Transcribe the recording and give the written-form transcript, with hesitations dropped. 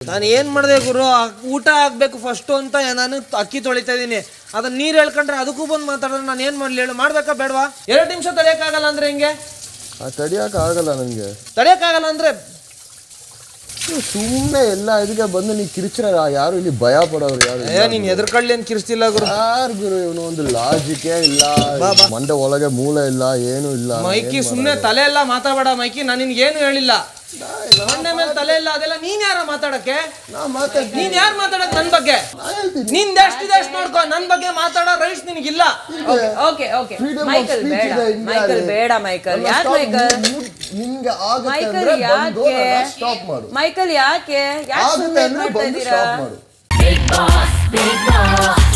ನಾನು ಏನು ಮಾಡಿದೆ ಗುರು, ಊಟ ಆಗಬೇಕು ಫಸ್ಟು ಅಂತ ನಾನು ಅಕ್ಕಿ ತೊಳಿತಾ ಇದ್ದೀನಿ. ಅದನ್ನ ನೀರು ಹೇಳ್ಕೊಂಡ್ರೆ ಅದಕ್ಕೂ ಬಂದು ಮಾತಾಡಿದ್ರೆ ನಾನು ಏನು ಮಾಡಲಿ ಹೇಳು? ಮಾಡ್ಬೇಕಾ ಬೇಡವಾ? 2 ನಿಮಿಷ ತಡೆಯೋಕ್ಕಾಗಲ್ಲ ಅಂದರೆ ಹೆಂಗೆ? ತಡೆಯೋಕ್ಕಾಗಲ್ಲ ನನಗೆ. ತಡೆಯೋಕ್ಕಾಗಲ್ಲ ಅಂದರೆ ಸುಮ್ಮನೆ ಎಲ್ಲ ಇದಕ್ಕೆ ಬಂದು ನೀ ಕಿರ್ಚಿರ. ಯಾರು ಇಲ್ಲಿ ಭಯ ಪಡೋರು ಯಾರು? ನೀನು ಎದುರ್ಕೊಳ್ಳಿ ಏನು ಕಿರ್ಚಿಲ್ಲ ಗುರು. ಯಾರು ಗುರು ಇವನು? ಒಂದು ಲಾಜಿಕೇ ಇಲ್ಲ, ಮಂಡೆ ಒಳಗೆ ಮೂಲೆ ಇಲ್ಲ, ಏನು ಇಲ್ಲ. ಮೈಕಿ ಸುಮ್ಮನೆ ತಲೆ ಎಲ್ಲ ಮಾತಾಡಬೇಡ ಮೈಕಿ. ನಾನು ನಿನ್ಗೇನು ಹೇಳಿಲ್ಲ. ಮೊನ್ನೆ ಮೇಲೆ ತಲೆ ಇಲ್ಲ ಅದೆಲ್ಲ ನೀನ್ ಯಾರ ಮಾತಾಡಕ್ಕೆ? ನೀನ್ ಯಾರು ಮಾತಾಡಕ್ ನನ್ ಬಗ್ಗೆ? ನಿನ್ ಎಷ್ಟು ನೋಡ್ಕೊ, ನನ್ ಬಗ್ಗೆ ಮಾತಾಡೋ ರೈಟ್ಸ್ ನಿನಗಿಲ್ಲ. ಓಕೆ ಓಕೆ ಮೈಕಲ್ ಬೇಡ, ಮೈಕಲ್ ಬೇಡ. ಮೈಕಲ್ ಯಾಕೆ? ಮೈಕಲ್ ಯಾಕೆ? ಮೈಕಲ್ ಯಾಕೆ? ಯಾಕೆ ಸುಮ್ಮನೆ ಮಾಡ್ತಾ ಇದ್ದೀರಾ?